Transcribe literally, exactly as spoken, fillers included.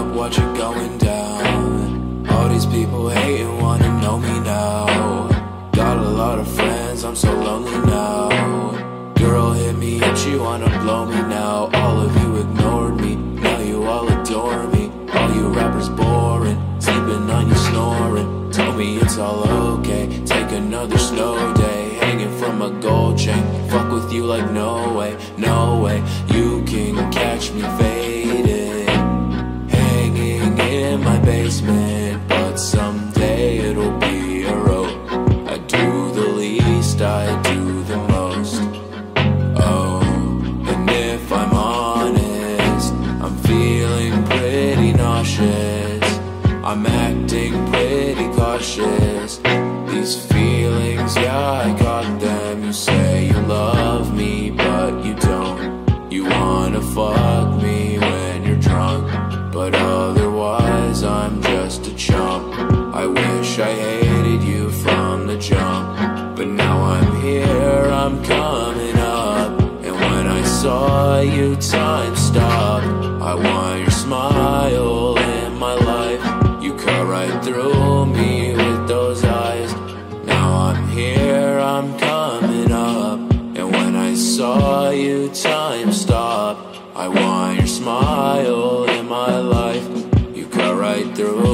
up, watch it going down. All these people hating, wanna know me now. Got a lot of friends, I'm so lonely now. Girl hit me up, she wanna blow me now. All of you ignored me, now you all adore me. All you rappers boring, sleeping on you snoring. Tell me it's all okay, take another snow day. Hanging from a gold chain, fuck with you like no way, no way. You can catch me faded, hanging in my basement. But someday it'll be a road. I do the least, I do the most. Oh, and if I'm honest, I'm feeling pretty nauseous. I'm acting pretty cautious. These feelings, yeah, I got them. You say you love me, but you don't. You wanna fuck me when you're drunk, but otherwise I'm just a chump. I wish I hated you from the jump, but now I'm here, I'm coming up. And when I saw you, time stopped. I want your smile in my life. You cut right through me with those eyes. Now I'm here, I'm coming up. And when I saw you, time stopped. I want your smile in my life. You cut right through